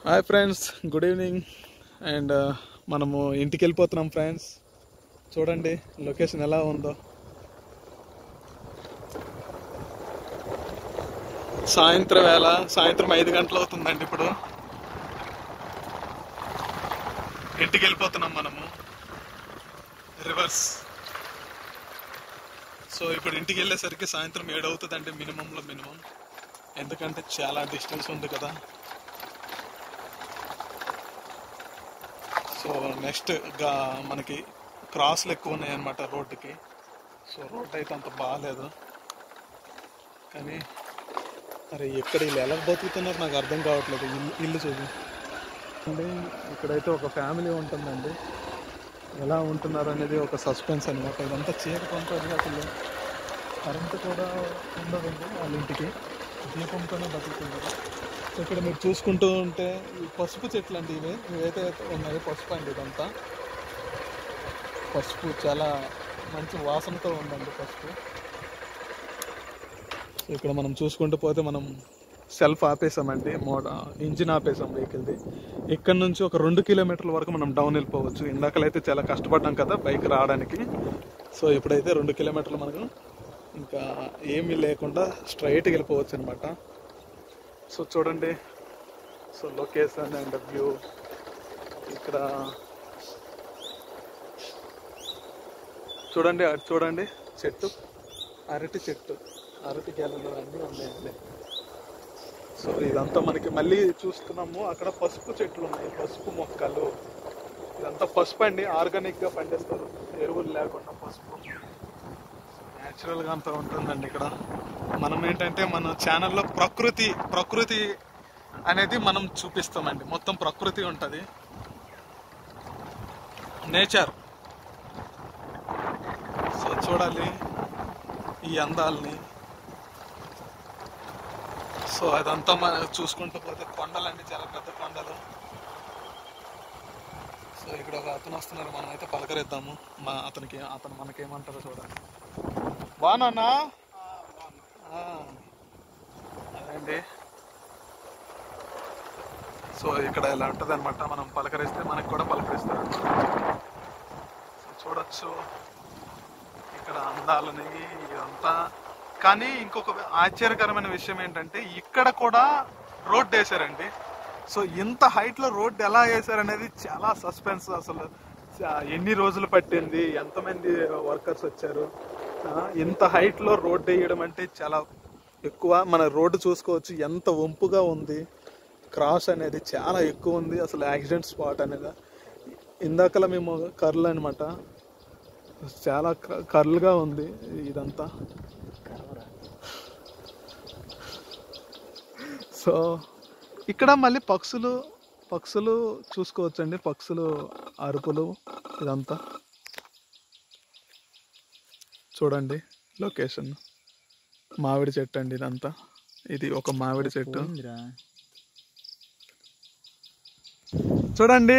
Hi friends, good evening. And మనము ఇంటికి వెళ్ళిపోతున్నాం ఫ్రెండ్స్. చూడండి లొకేషన్ ఎలా ఉందో. సాయంత్రం 5 గంటలు అవుతుందండి. ఇప్పుడు ఇంటికి వెళ్ళిపోతున్నాం మనము రివర్స్. సో ఇప్పుడు ఇంటికి వెళ్ళేసరికి సాయంత్రం 7 అవుతుందండి మినిమం. ఎందుకంటే చాలా డిస్టెన్స్ ఉంది కదా. సో నెక్స్ట్ మనకి క్రాస్లు ఎక్కువ ఉన్నాయి అన్నమాట రోడ్డుకి. సో రోడ్ అయితే అంత బాగాలేదు, కానీ అరే ఎక్కడ వీళ్ళు ఎలా బతుకుతున్నారు నాకు అర్థం కావట్లేదు. ఇల్లు చూసి అండి, ఇక్కడైతే ఒక ఫ్యామిలీ ఉంటుందండి. ఎలా ఉంటున్నారు అనేది ఒక సస్పెన్స్ అనమాట. ఇదంతా చీకటి ఉంటుంది, అసలు కరెంటు కూడా ఉండదండి వాళ్ళ ఇంటికి. దీపంతోనే బతుకుతున్నారు. సో ఇక్కడ మీరు చూసుకుంటూ ఉంటే ఈ పసుపు చెట్లు అండి, ఇవైతే ఉన్నాయి పసుపు అండి. ఇదంతా పసుపు చాలా మంచి వాసనతో ఉందండి పసుపు. సో ఇక్కడ మనం చూసుకుంటూ పోతే మనం సెల్ఫ్ ఆపేసామండి, ఇంజిన్ ఆపేసాం వెహికల్ది. ఇక్కడ నుంచి ఒక 2 కిలోమీటర్ల వరకు మనం డౌన్ వెళ్ళిపోవచ్చు. ఇందాకలైతే చాలా కష్టపడ్డాం కదా బైక్ రావడానికి. సో ఇప్పుడైతే 2 కిలోమీటర్లు మనకు ఇంకా ఏమీ లేకుండా స్ట్రైట్గా వెళ్ళిపోవచ్చు అనమాట. సో చూడండి, సో లొకేషన్ అండ్ వ్యూ. ఇక్కడ చూడండి, అటు చూడండి, చెట్టు, అరటి గెలలు అన్నీ ఉన్నాయండి. సో ఇదంతా మనకి మళ్ళీ చూస్తున్నాము, అక్కడ పసుపు చెట్లు ఉన్నాయి, పసుపు మొక్కలు. ఇదంతా పసుపు అండి, ఆర్గానిక్గా పండిస్తారు, ఎరువులు లేకుండా పసుపు. న్యాచురల్గా అంతా ఉంటుందండి ఇక్కడ. మనం ఏంటంటే మన ఛానల్లో ప్రకృతి అనేది మనం చూపిస్తామండి. మొత్తం ప్రకృతి ఉంటుంది, నేచర్. సో చూడాలి ఈ అందాలని. సో అదంతా మనం చూసుకుంటూ పోతే కొండలండి, చాలా పెద్ద కొండలు. సో ఇక్కడ ఒక అతను వస్తున్నారు, మనం అయితే పలకరిద్దాము. అతను మనకేమంటారో చూడండి. బాగున్నా అదండి. సో ఇక్కడ ఇలా ఉంటుంది అనమాట, మనం పలకరిస్తే మనకు కూడా పలకరిస్తారు. సో చూడొచ్చు ఇక్కడ అందాలని ఇదంతా. కానీ ఇంకొక ఆశ్చర్యకరమైన విషయం ఏంటంటే ఇక్కడ కూడా రోడ్ వేసారండి. సో ఇంత హైట్లో రోడ్ ఎలా వేసారనేది చాలా సస్పెన్స్. అసలు ఎన్ని రోజులు పట్టింది, ఎంతమంది వర్కర్స్ వచ్చారు, ఇంత హైట్లో రోడ్ వేయడం అంటే చాలా ఎక్కువ. మన రోడ్డు చూసుకోవచ్చు ఎంత వంపుగా ఉంది, క్రాస్ అనేది చాలా ఎక్కువ ఉంది. అసలు యాక్సిడెంట్ స్పాట్ అనేది ఇందాకలా మేము కర్ల్ అనమాట, చాలా కర్ల్గా ఉంది ఇదంతా. సో ఇక్కడ మళ్ళీ పక్షులు చూసుకోవచ్చండి, పక్షులు అరుపులు. ఇదంతా చూడండి లొకేషన్. మామిడి చెట్టు అండి ఇదంతా. ఇది ఒక మామిడి చెట్టు చూడండి.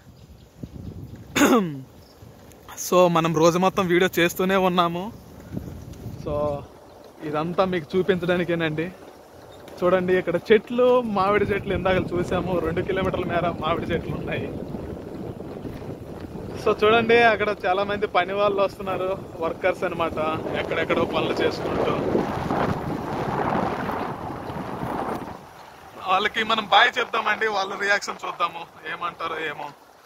సో మనం రోజు మొత్తం వీడియో చేస్తూనే ఉన్నాము. సో ఇదంతా మీకు చూపించడానికేనండి. చూడండి ఇక్కడ చెట్లు, మామిడి చెట్లు ఇందాక చూసాము. 2 కిలోమీటర్ల మేర మామిడి చెట్లు ఉన్నాయి. సో చూడండి అక్కడ చాలా మంది పని వాళ్ళు వస్తున్నారు, వర్కర్స్ అనమాట, ఎక్కడెక్కడో పనులు చేసుకుంటూ. వాళ్ళకి మనం బాయ్ చెప్తామండి, వాళ్ళ రియాక్షన్ చూద్దాము ఏమంటారో ఏమో.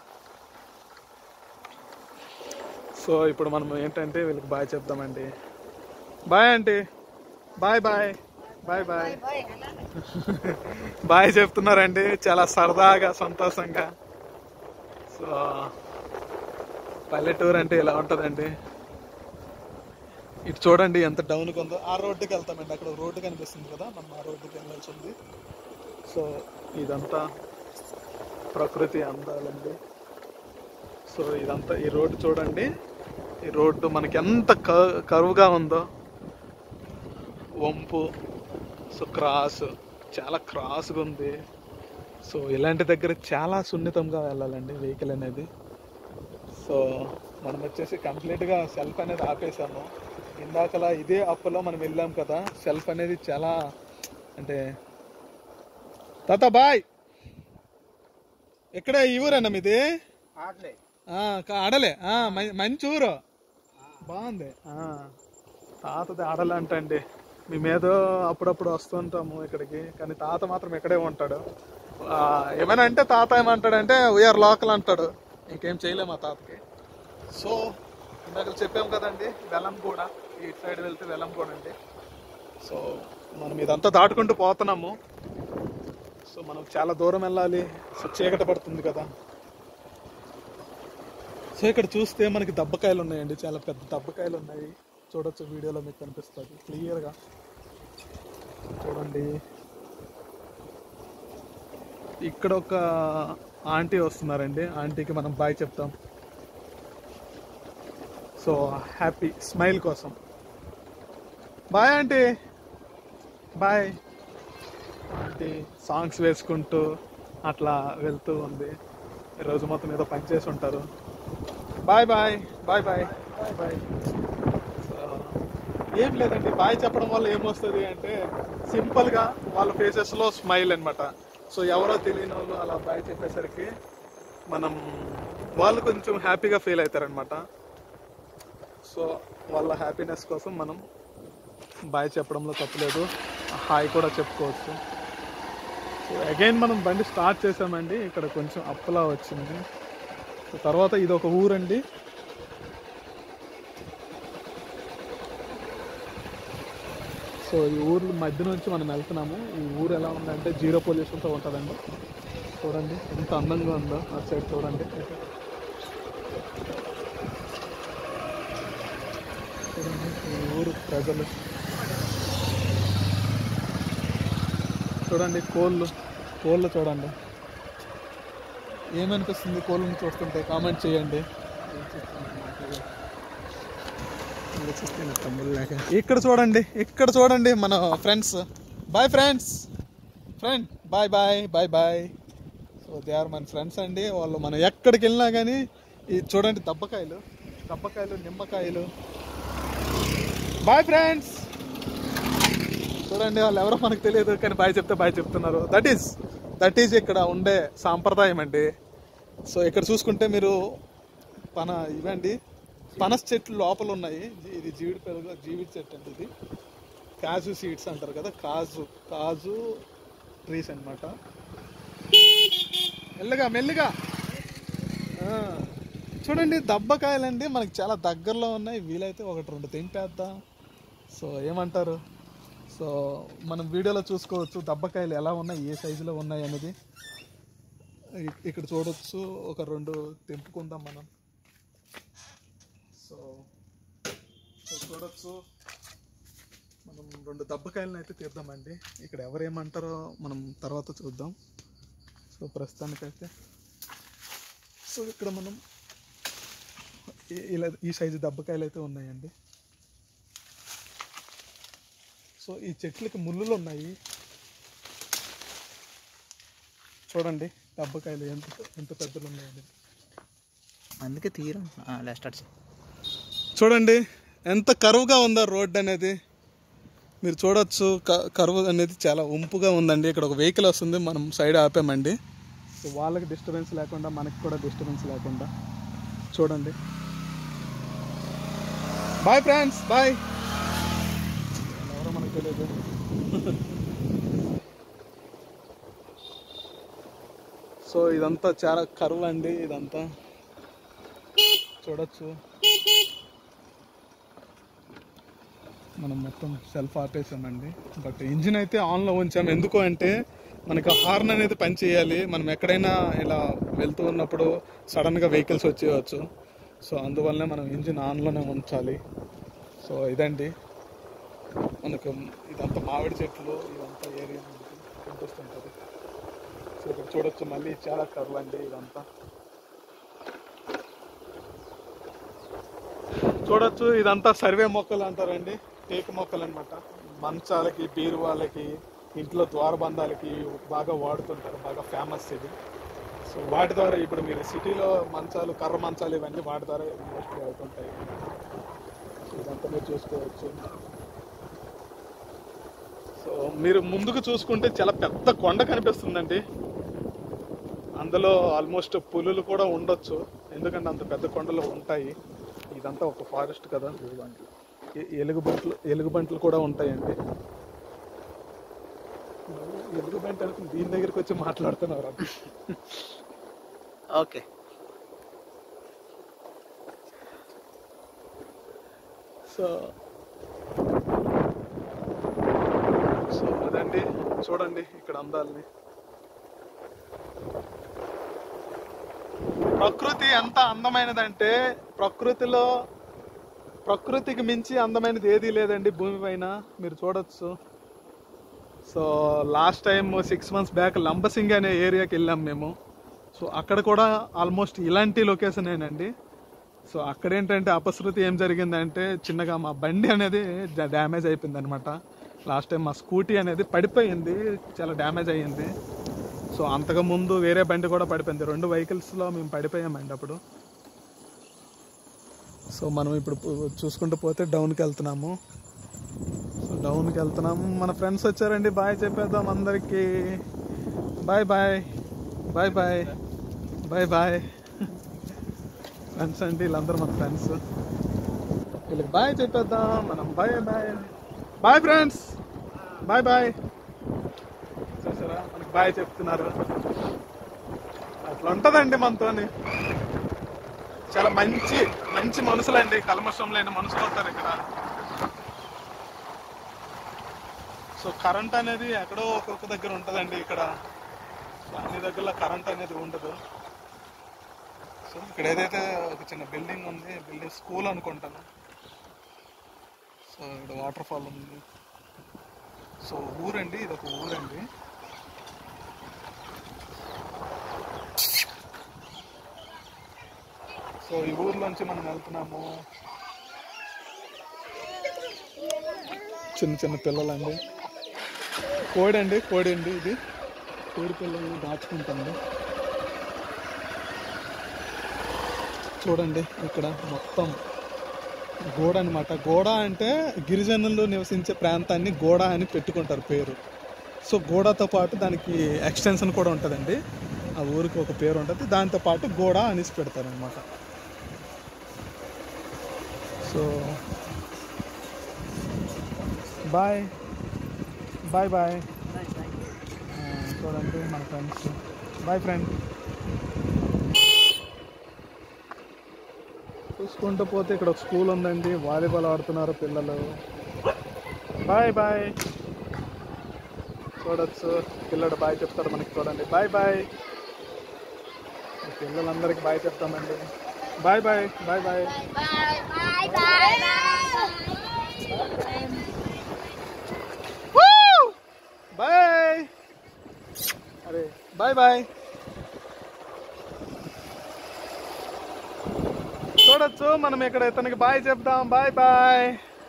సో ఇప్పుడు మనం ఏంటంటే వీళ్ళకి బాయ్ చెప్తామండి. Bye aunty, bye bye bye bye bye చెప్తున్నారండి, చాలా సరదాగా సంతోషంగా. సో పల్లెటూరు అంటే ఇలా ఉంటుందండి. ఇటు చూడండి ఎంత డౌన్గా ఉందో. ఆ రోడ్డుకి వెళ్తామండి, అక్కడ రోడ్డు కనిపిస్తుంది కదా, మనం ఆ రోడ్డుకి వెళ్ళాల్సి ఉంది. సో ఇదంతా ప్రకృతి అందాలండి. సో ఇదంతా ఈ రోడ్డు చూడండి, ఈ రోడ్డు మనకి ఎంత కరువుగా ఉందో, వంపు. సో చాలా క్రాస్గా ఉంది. సో ఇలాంటి దగ్గర చాలా సున్నితంగా వెళ్ళాలండి వెహికల్ అనేది. సో మనం వచ్చేసి కంప్లీట్గా సెల్ఫ్ అనేది ఆపేసాము. ఇందాకలా ఇదే అప్పులో మనం వెళ్ళాం కదా, సెల్ఫ్ అనేది చాలా అంటే తాత బాయ్ ఇక్కడే ఈ ఊరేనా మీది? ఆడలే. మంచి ఊరు, బాగుంది. తాతది ఆడలే అంటండి. మేమేదో అప్పుడప్పుడు వస్తుంటాము ఇక్కడికి, కానీ తాత మాత్రం ఇక్కడే ఉంటాడు. ఏమైనా అంటే తాత ఏమంటాడంటే వీఆర్ లోకల్ అంటాడు, ఇంకేం చేయలేము ఆ తాతకి. సో ఇందాక చెప్పాము కదండి, వెలంగూడ, ఈ సైడ్ వెళ్తే వెలంగూడ అండి. సో మనం ఇదంతా దాటుకుంటూ పోతున్నాము. సో మనం చాలా దూరం వెళ్ళాలి. సో చీకట పడుతుంది కదా. సో ఇక్కడ చూస్తే మనకి దబ్బకాయలు ఉన్నాయండి, చాలా పెద్ద దబ్బకాయలు ఉన్నాయి. చూడొచ్చు, వీడియోలో మీకు కనిపిస్తుంది క్లియర్గా. చూడండి, ఇక్కడ ఒక ఆంటీ వస్తున్నారండి. ఆంటీకి మనం బాయ్ చెప్తాం. సో హ్యాపీ స్మైల్ కోసం bye aunty, bye. Aunty songs వేసుకుంటూ అట్లా వెళ్తూ ఉంది. ఈరోజు మొత్తం ఏదో పని చేసి ఉంటారు. Bye bye bye bye bye bye. ఏం లేదండి, బాయ్ చెప్పడం వల్ల ఏమొస్తుంది అంటే సింపుల్గా వాళ్ళ ఫేసెస్లో స్మైల్ అనమాట. సో ఎవరో తెలియని వాళ్ళు అలా బాయ్ చెప్పేసరికి వాళ్ళు కొంచెం హ్యాపీగా ఫీల్ అవుతారనమాట. సో వాళ్ళ హ్యాపీనెస్ కోసం మనం బాయ్ చెప్పడంలో తప్పులేదు, హాయ్ కూడా చెప్పుకోవచ్చు. సో అగైన్ మనం బండి స్టార్ట్ చేసామండి. ఇక్కడ కొంచెం అప్పులా వచ్చింది. సో తర్వాత ఇది ఒక ఊరండి. సో ఈ ఊర్ల మధ్య నుంచి మనం వెళ్తున్నాము. ఈ ఊరు ఎలా ఉందంటే జీరో పొల్యూషన్తో ఉంటుందండి. చూడండి ఎంత అందంగా ఉందో. ఆ సైడ్ చూడండి, చూడండి ఈ ఊరు ప్రజలు. చూడండి కోళ్ళు చూడండి. ఏమనిపిస్తుంది కోళ్ళని చూస్తుంటే? కామెంట్ చేయండి. ఇక్కడ చూడండి మన friends. Bye friends, bye bye bye bye. So they are మన ఫ్రెండ్స్ అండి. వాళ్ళు మనం ఎక్కడికి వెళ్ళినా కానీ ఈ చూడండి దబ్బకాయలు, నిమ్మకాయలు. Bye friends. చూడండి వాళ్ళు ఎవరో మనకు తెలియదు, కానీ బాయ్ చెప్తే బాయ్ చెప్తున్నారు. దట్ ఈజ్ ఇక్కడ ఉండే సాంప్రదాయం అండి. సో ఇక్కడ చూసుకుంటే మీరు ఇవండి పనస చెట్లు లోపల ఉన్నాయి. ఇది జీవిత చెట్టు అండి. ఇది కాజు సీడ్స్ అంటారు కదా, కాజు ట్రీస్ అనమాట. మెల్లిగా చూడండి దబ్బకాయలండి, మనకి చాలా దగ్గరలో ఉన్నాయి. వీలైతే 1-2 తెంపేద్దాం. సో ఏమంటారు? సో మనం వీడియోలో చూసుకోవచ్చు దబ్బకాయలు ఎలా ఉన్నాయి, ఏ సైజులో ఉన్నాయి అనేది. ఇక్కడ చూడొచ్చు, ఒక 2 తెంపుకుందాం మనం. సో చూడొచ్చు, మనం 2 దబ్బకాయలను అయితే తీద్దామండి. ఇక్కడ ఎవరేమంటారో మనం తర్వాత చూద్దాం. సో ప్రస్తుతానికైతే సో ఇక్కడ మనం ఈ సైజు దబ్బకాయలు అయితే ఉన్నాయండి. సో ఈ చెట్లకి ముళ్ళులు ఉన్నాయి. చూడండి దబ్బకాయలు ఎంత పెద్దలు ఉన్నాయండి. అందుకే తీరం. చూడండి ఎంత కరువుగా ఉందో రోడ్ అనేది. మీరు చూడొచ్చు, కరువు అనేది చాలా వంపుగా ఉందండి. ఇక్కడ ఒక వెహికల్ వస్తుంది, మనం సైడ్ ఆపామండి. సో వాళ్ళకి డిస్టర్బెన్స్ లేకుండా, మనకి కూడా డిస్టర్బెన్స్ లేకుండా. చూడండి. Bye friends, bye. ఎవరో మనకు తెలియదు. సో ఇదంతా చాలా కరువు అండి. ఇదంతా చూడొచ్చు. మనం మొత్తం సెల్ఫ్ ఆపేసామండి, బట్ ఇంజిన్ అయితే ఆన్లో ఉంచాము. ఎందుకు అంటే మనకి హార్న్ అనేది పని చేయాలి. మనం ఎక్కడైనా ఇలా వెళ్తూ ఉన్నప్పుడు సడన్గా వెహికల్స్ వచ్చేయచ్చు. సో అందువల్లనే మనం ఇంజిన్ ఆన్లోనే ఉంచాలి. సో ఇదండి మనకు ఇదంతా మామిడి చెట్లు, ఇదంతా ఏరియా కనిపిస్తుంటుంది. సో ఇక్కడ చూడొచ్చు, మళ్ళీ చాలా కరువు అండి ఇదంతా. చూడొచ్చు, ఇదంతా సర్వే మొక్కలు అంటారండి, టేకు మొక్కలు అనమాట. మంచాలకి, బీరువాళ్ళకి, ఇంట్లో ద్వారబంధాలకి బాగా వాడుతుంటారు, బాగా ఫేమస్ ఇది. సో వాటి ద్వారా ఇప్పుడు మీరు సిటీలో మంచాలు, కర్ర మంచాలు ఇవన్నీ వాటి ద్వారా మోస్ట్లీ అవుతుంటాయి. సో ఇదంతా మీరు చూసుకోవచ్చు. సో మీరు ముందుకు చూసుకుంటే చాలా పెద్ద కొండ కనిపిస్తుందండి. అందులో ఆల్మోస్ట్ పులులు కూడా ఉండొచ్చు, ఎందుకంటే అంత పెద్ద కొండలు ఉంటాయి. ఇదంతా ఒక ఫారెస్ట్ కదా. ఎలుగుబంట్లు కూడా ఉంటాయండి. ఎలుగుబంటి అనుకుని దీని దగ్గరికి వచ్చి మాట్లాడుతున్నారు. ఓకే. సో సో అదండి, చూడండి ఇక్కడ అందాలని. ప్రకృతి ఎంత అందమైనదంటే ప్రకృతికి మించి అందమైనది ఏదీ లేదండి భూమి పైన, మీరు చూడొచ్చు. So last time 6 months back Lambasingi అనే ఏరియాకి వెళ్ళాం మేము. సో అక్కడ కూడా ఆల్మోస్ట్ ఇలాంటి లొకేషనేనండి. సో అక్కడ ఏంటంటే అపశృతి ఏం జరిగిందంటే, చిన్నగా మా బండి అనేది డ్యామేజ్ అయిపోయింది అనమాట. లాస్ట్ టైం మా స్కూటీ అనేది పడిపోయింది, చాలా డ్యామేజ్ అయ్యింది. సో అంతకుముందు వేరే బండి కూడా పడిపోయింది. 2 వెహికల్స్లో మేము పడిపోయామండి అప్పుడు. సో మనం ఇప్పుడు చూసుకుంటూ పోతే డౌన్కి వెళ్తున్నాము. సో డౌన్కి వెళ్తున్నాము. మన ఫ్రెండ్స్ వచ్చారండి, బాయ్ చెప్పేద్దాం అందరికీ. Bye bye bye bye bye bye. Friends అండి వీళ్ళందరూ మన ఫ్రెండ్స్. వీళ్ళకి బాయ్ చెప్పేద్దాం మనం. Bye bye bye friends, bye bye. చూసారా మనకి బాయ్ చెప్తున్నారు. అట్లా ఉంటుందండి మనతోని. చాలా మంచి మంచి మనుషులండి, కల్మషం లేని మనుషులు ఉంటారు ఇక్కడ. సో కరెంట్ అనేది ఎక్కడో ఒక్కొక్క దగ్గర ఉంటుందండి ఇక్కడ. అన్ని దగ్గరలో కరెంట్ అనేది ఉండదు. సో ఇక్కడ ఏదైతే ఒక చిన్న బిల్డింగ్ ఉంది, బిల్డింగ్ స్కూల్ అనుకుంటాను. సో ఇక్కడ వాటర్ ఫాల్ ఉంది. సో ఊరండి, ఇది ఒక ఊరండి. సో ఈ ఊర్లోంచి మనం వెళ్తున్నాము. చిన్న చిన్న పిల్లలండి, కోడి అండి ఇది. కోడి పిల్లల్ని దాచుకుంటుంది. చూడండి ఇక్కడ మొత్తం గోడ అనమాట. గోడ అంటే గిరిజనులు నివసించే ప్రాంతాన్ని గోడ అని పెట్టుకుంటారు పేరు. సో గోడతో పాటు దానికి ఎక్స్టెన్షన్ కూడా ఉంటుందండి. ఆ ఊరికి ఒక పేరు ఉంటుంది, దాంతో పాటు గోడ అనేసి పెడతారు అనమాట. So bye bye bye. చూడండి మన ఫ్రెండ్స్. Boy friend. చూసుకుంటూ పోతే ఇక్కడ ఒక స్కూల్ ఉందండి, వాలీబాల్ ఆడుతున్నారు పిల్లలు. Bye bye. చూడొచ్చు పిల్లడు బాయ్ చెప్తాడు మనకి. చూడండి బాయ్ బాయ్. పిల్లలందరికీ బాయ్ చెప్తామండి. Bye bye bye bye bye. అరే బాయ్ బాయ్. చూడొచ్చు మనం ఇక్కడ ఇతనికి బాయ్ చెప్దాం. Bye bye.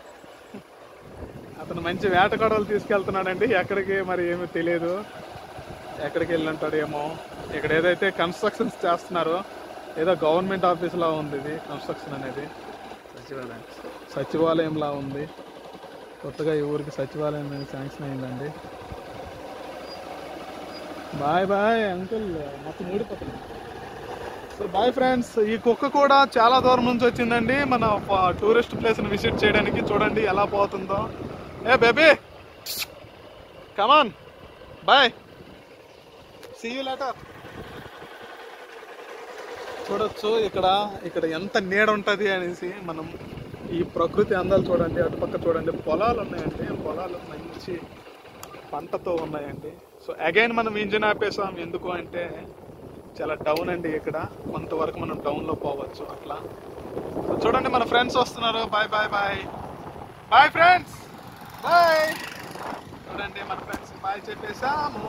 అతను మంచి వేట గొడవలు తీసుకెళ్తున్నాడండి. ఎక్కడికి మరి ఏమీ తెలియదు, ఎక్కడికి వెళ్ళి ఏమో. ఇక్కడ ఏదైతే కన్స్ట్రక్షన్స్ చేస్తున్నారో, ఏదో గవర్నమెంట్ ఆఫీస్లా ఉంది ఇది. కన్స్ట్రక్షన్ అనేది సచివాలయంలా ఉంది. కొత్తగా ఈ ఊరికి సచివాలయం అనేది శాంక్షన్ అయిందండి. బాయ్ బాయ్ అంకుల్, మొత్తం ఊడిపోతుంది. So bye friends. ఈ కుక్క కూడా చాలా దూరం నుంచి వచ్చిందండి మన టూరిస్ట్ ప్లేస్ని విజిట్ చేయడానికి. చూడండి ఎలా పోతుందో. ఏ baby come on, bye, see you later. చూడొచ్చు ఇక్కడ ఎంత నీడ ఉంటుంది అనేసి. మనం ఈ ప్రకృతి అందాలు చూడండి. అటుపక్క చూడండి పొలాలు ఉన్నాయండి, పొలాలు మంచి పంటతో ఉన్నాయండి. సో అగైన్ మనం ఇంజిన్ ఆపేసాం. ఎందుకు అంటే చాలా డౌన్ అండి ఇక్కడ, కొంతవరకు మనం డౌన్లో పోవచ్చు అట్లా. సో చూడండి మన ఫ్రెండ్స్ వస్తున్నారు. Bye bye bye bye friends, bye. చూడండి మన ఫ్రెండ్స్ బాయ్ చెప్పేసాము.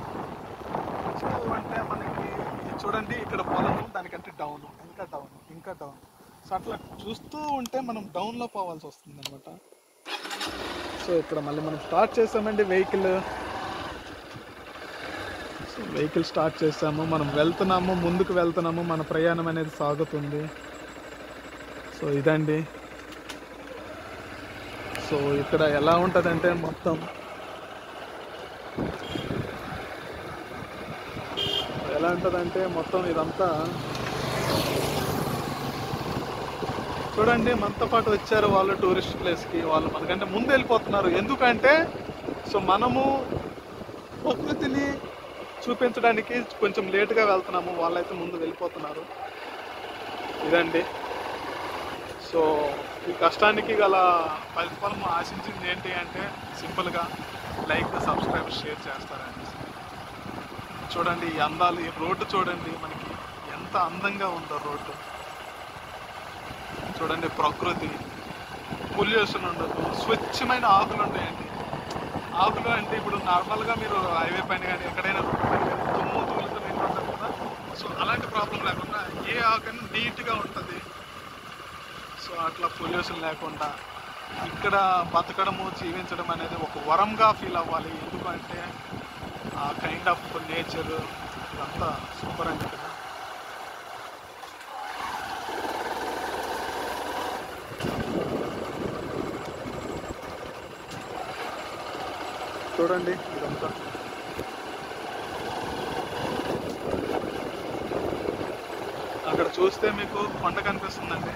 అంటే మనకి చూడండి ఇక్కడ పొలం, దానికంటే డౌన్, ఇంకా డౌన్. సో అట్లా చూస్తూ ఉంటే మనం డౌన్లో పోవాల్సి వస్తుంది అనమాట. సో ఇక్కడ మళ్ళీ మనం స్టార్ట్ చేసామండి వెహికల్ స్టార్ట్ చేసాము. మనం వెళ్తున్నాము, ముందుకు వెళ్తున్నాము, మన ప్రయాణం అనేది సాగుతుంది. సో ఇదండి. సో ఇక్కడ ఎలా ఉంటుందంటే మొత్తం ఎలా ఉంటుందంటే మొత్తం ఇదంతా చూడండి. మనతో పాటు వచ్చారు వాళ్ళు టూరిస్ట్ ప్లేస్కి. వాళ్ళు మనకంటే ముందు వెళ్ళిపోతున్నారు. ఎందుకంటే సో మనము ప్రకృతిని చూపించడానికి కొంచెం లేటుగా వెళ్తున్నాము, వాళ్ళైతే ముందు వెళ్ళిపోతున్నారు. ఇదండి. సో ఈ కష్టానికి గల ప్రతిఫలం ఆశించింది ఏంటి అంటే సింపుల్గా లైక్, సబ్స్క్రైబ్, షేర్ చేస్తారండి. చూడండి ఈ అందాలు, ఈ రోడ్డు చూడండి మనకి ఎంత అందంగా ఉందో రోడ్డు. చూడండి ప్రకృతి, పొల్యూషన్ ఉండదు, స్వచ్ఛమైన ఆకులు ఉంటాయండి. ఆకులు అంటే ఇప్పుడు నార్మల్గా మీరు హైవే పైన కానీ ఎక్కడైనా రోడ్డు పైన కానీ దుమ్ము ధూళితో నిండి ఉంటుంది కదా. సో అలాంటి ప్రాబ్లం లేకుండా ఏ ఆకైనా నీట్గా ఉంటుంది. సో అట్లా పొల్యూషన్ లేకుండా ఇక్కడ బతకడము, జీవించడం అనేది ఒక వరంగా ఫీల్ అవ్వాలి. ఎందుకంటే ఆ కైండ్ ఆఫ్ నేచర్ ఇదంతా సూపర్ అండి ఇక్కడ. చూడండి ఇదంతా. అక్కడ చూస్తే మీకు కొండ కనిపిస్తుందండి.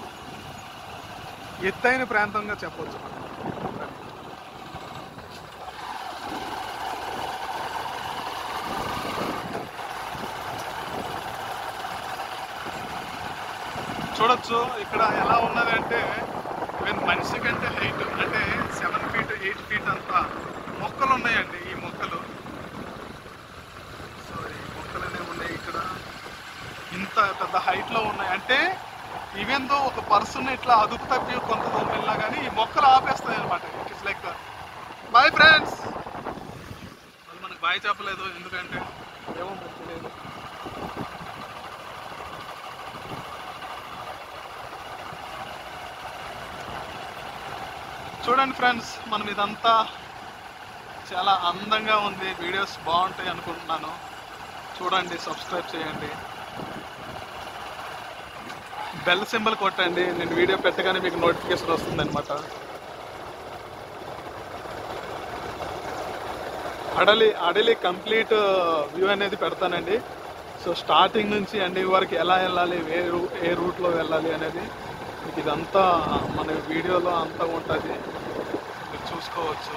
ఎత్తైన ప్రాంతంగా చెప్పవచ్చు మనం. చూడొచ్చు ఇక్కడ ఎలా ఉన్నది అంటే మనిషి కంటే హైట్ అంటే 7 feet 8 feet అంతా మొక్కలు ఉన్నాయండి. ఈ మొక్కలు, సో ఈ మొక్కలు అనేవి ఉన్నాయి ఇక్కడ. ఇంత పెద్ద హైట్లో ఉన్నాయి అంటే ఈవెన్ దో ఒక పర్సన్ ఇట్లా అదుపు తప్పి కొంత దూరం వెళ్ళినా కానీ ఈ మొక్కలు ఆపేస్తాయి అనమాట. It is like bye friends. వాళ్ళు మనకు బాయ్ చెప్పలేదు ఎందుకంటే ఏమో తెలియదు. చూడండి ఫ్రెండ్స్, మనం ఇదంతా చాలా అందంగా ఉంది. వీడియోస్ బాగుంటాయి అనుకుంటున్నాను. చూడండి, సబ్స్క్రైబ్ చేయండి, బెల్ సింబల్ కొట్టండి. నేను వీడియో పెట్టగానే మీకు నోటిఫికేషన్ వస్తుంది అనమాట. అడలి కంప్లీట్ వ్యూ అనేది పెడతానండి. సో స్టార్టింగ్ నుంచి ఎండింగ్ వరకు ఎలా వెళ్ళాలి, ఏ రూట్లో వెళ్ళాలి అనేది మీకు ఇదంతా మన వీడియోలో అంతా ఉంటుంది, మీరు చూసుకోవచ్చు.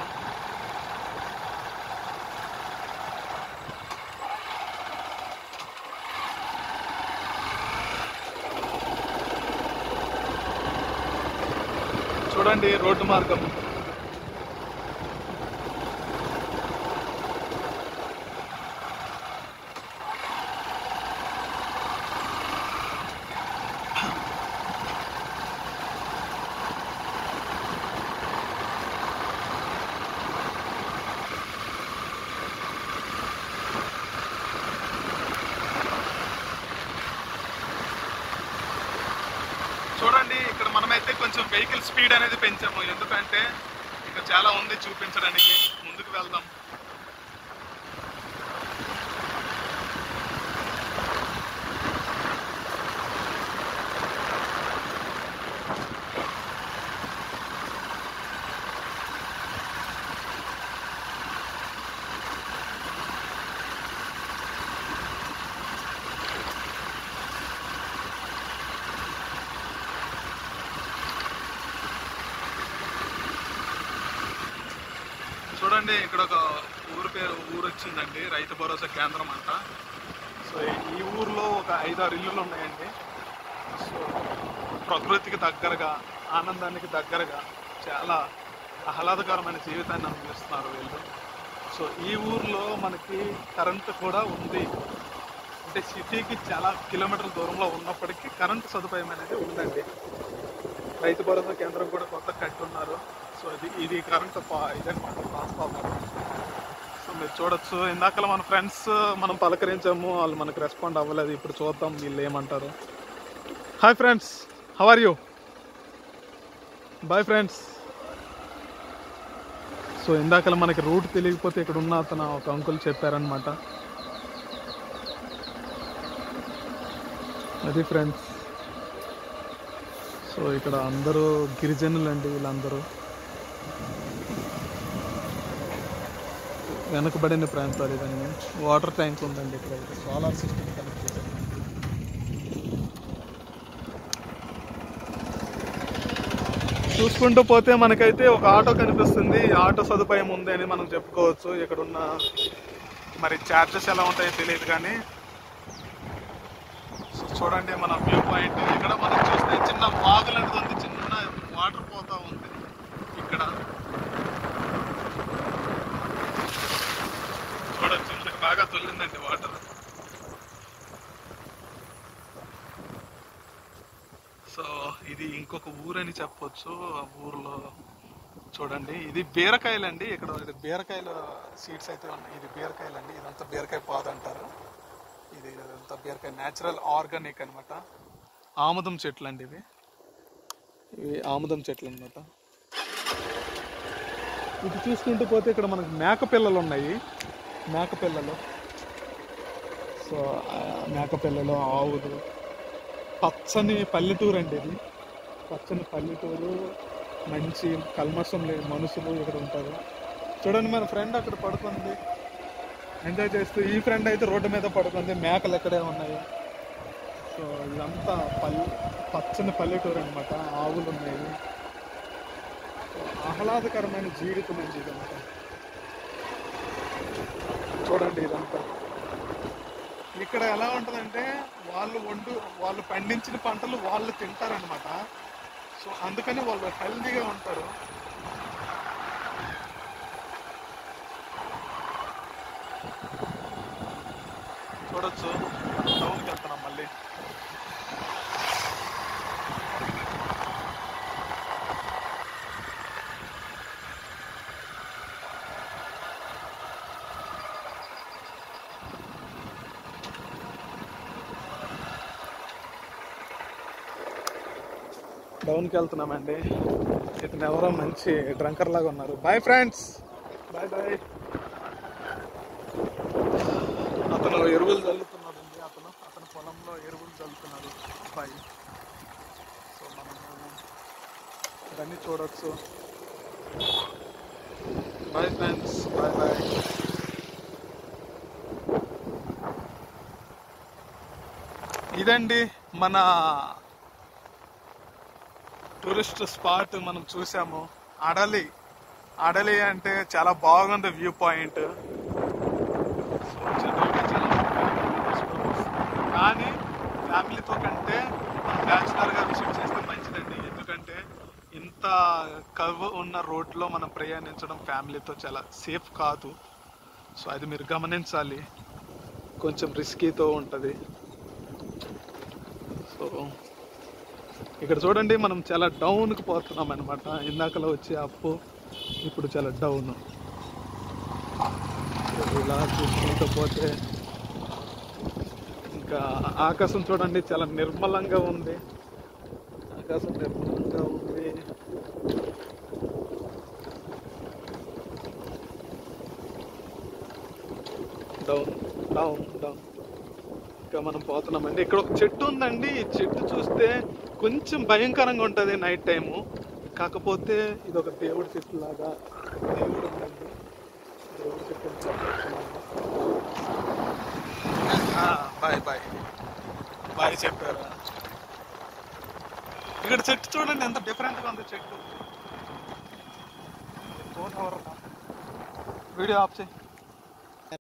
చూడండి రోడ్డు మార్గం. చూడండి ఇక్కడ మనమైతే కొంచెం వెహికల్ స్పీడ్ అనేది పెంచాము. ఎందుకంటే ఇంకా చాలా ఉంది చూపించడానికి. ముందుకు వెళ్దాం. చూడండి ఇక్కడ ఒక ఊరు వచ్చిందండి, రైతు భరోసా కేంద్రం అంట. సో ఈ ఊర్లో ఒక 5-6 ఇల్లులు ఉన్నాయండి. సో ప్రకృతికి దగ్గరగా, ఆనందానికి దగ్గరగా చాలా ఆహ్లాదకరమైన జీవితాన్ని అనుభవిస్తున్నారు వీళ్ళు. సో ఈ ఊర్లో మనకి కరెంటు కూడా ఉంది. అంటే సిటీకి చాలా కిలోమీటర్ల దూరంలో ఉన్నప్పటికీ కరెంటు సదుపాయం అనేది ఉందండి. రైతు భరోసా కేంద్రం కూడా కొత్త కట్టున్నారు. సో ఇది కరెంట్ ఇదనమాట, ట్రాన్స్ఫార్మర్. సో మీరు చూడొచ్చు. ఇందాక మన ఫ్రెండ్స్ మనం పలకరించాము, వాళ్ళు మనకు రెస్పాండ్ అవ్వలేదు. ఇప్పుడు చూద్దాం వీళ్ళు ఏమంటారు. Hi friends, how are you? Bye friends. So ఇందాక మనకి రూట్ తెలియకపోతే ఇక్కడ ఉన్న అతను ఒక అంకుల్ చెప్పారనమాట. అది ఫ్రెండ్స్. సో ఇక్కడ అందరూ గిరిజనులు అండి వీళ్ళందరూ. వెనుకబడిన ప్రాంతాలు ఇవన్నీ. వాటర్ ట్యాంక్ ఉందండి ఇక్కడ. సోలార్ సిస్టమ్ కనెక్ట్ చేశారు. చూసుకుంటూ పోతే మనకైతే ఒక ఆటో కనిపిస్తుంది. ఆటో సదుపాయం ఉంది అని మనం చెప్పుకోవచ్చు. ఇక్కడున్న మరి ఛార్జెస్ ఎలా ఉంటాయో తెలియదు కానీ చూడండి మన వ్యూ పాయింట్. ఇక్కడ మనం చూస్తే చిన్న వాగు లాంటిది ఉంది, చిన్న వాటర్ పోతా ఉంది ఇక్కడ. చూడొచ్చు మనకి బాగా తొలిందండి వాటర్. సో ఇది ఇంకొక ఊరని చెప్పొచ్చు. ఆ ఊర్లో చూడండి ఇది బీరకాయలండి. ఇక్కడ ఇది బీరకాయల సీడ్స్ అయితే ఉన్నాయి. ఇది బీరకాయలండి. ఇదంతా బీరకాయ పాదు అంటారు. ఇది ఇదంతా బీరకాయ న్యాచురల్ ఆర్గానిక్ అనమాట. ఆముదం చెట్లు అండి ఇవి. ఆముదం చెట్లు అనమాట. ఇది చూసుకుంటూ పోతే ఇక్కడ మనకు మేక పిల్లలు ఉన్నాయి. మేక పిల్లలు. సో మేక పిల్లలు, ఆవులు. పచ్చని పల్లెటూరు అండి ఇది. పచ్చని పల్లెటూరు, మంచి కల్మషం లేని మనుషులు ఇక్కడ ఉంటారు. చూడండి మన ఫ్రెండ్ అక్కడ పడుకుంది ఎంజాయ్ చేస్తూ. ఈ ఫ్రెండ్ అయితే రోడ్డు మీద పడుకుంది. మేకలు ఎక్కడే ఉన్నాయి. సో ఇదంతా పచ్చని పల్లెటూరు అనమాట. ఆవులు ఉన్నాయి. ఆహ్లాదకరమైన జీవితం అండి ఇదంతా. చూడండి ఇదంతా. ఇక్కడ ఎలా ఉంటుందంటే వాళ్ళు పండించిన పంటలు వాళ్ళు తింటారనమాట. సో అందుకని వాళ్ళు హెల్తీగా ఉంటారు. చూడొచ్చు. టౌన్కి వెళ్తున్నాం మళ్ళీ. డౌన్కి వెళ్తున్నామండి. ఇతను ఎవరో మంచి డ్రంకర్ లాగా ఉన్నారు. Bye friends, bye bye. అతను ఎరువులు చల్లుతున్నాడు అండి. అతను పొలంలో ఎరువులు చల్లుతున్నాడు బాయ్. సో మనం ఇవన్నీ చూడొచ్చు. Bye friends, bye bye. ఇదండి మన టూరిస్ట్ స్పాట్ మనం చూసాము. అడలి అంటే చాలా బాగుంది వ్యూ పాయింట్. కానీ ఫ్యామిలీతో కంటే బ్యాచులర్గా విజిట్ చేస్తే మంచిదండి. ఎందుకంటే ఇంత కర్వ్ ఉన్న రోడ్లో మనం ప్రయాణించడం ఫ్యామిలీతో చాలా సేఫ్ కాదు. సో అది మీరు గమనించాలి. కొంచెం రిస్కీతో ఉంటుంది. సో ఇక్కడ చూడండి మనం చాలా డౌన్కి పోతున్నాం అనమాట. ఇందాకలో వచ్చే అప్పు ఇప్పుడు చాలా డౌన్. ఇలా చూసుకుంటూ పోతే ఇంకా ఆకాశం చూడండి చాలా నిర్మలంగా ఉంది. ఆకాశం నిర్మలంగా ఉంది. డౌన్ డౌన్ డౌన్ ఇంకా మనం పోతున్నామండి. ఇక్కడ ఒక చెట్టు ఉందండి. ఈ చెట్టు చూస్తే కొంచెం భయంకరంగా ఉంటుంది నైట్ టైము. కాకపోతే ఇది ఒక దేవుడి చెట్టు లాగా. దేవుడు ఉందండి. దేవుడి చెట్టు. బాయ్ బాయ్ బాయ్ చెప్పారా. ఇక్కడ చెట్టు చూడండి ఎంత డిఫరెంట్గా ఉంది చెట్టు. వీడియో ఆఫ్ చేయి.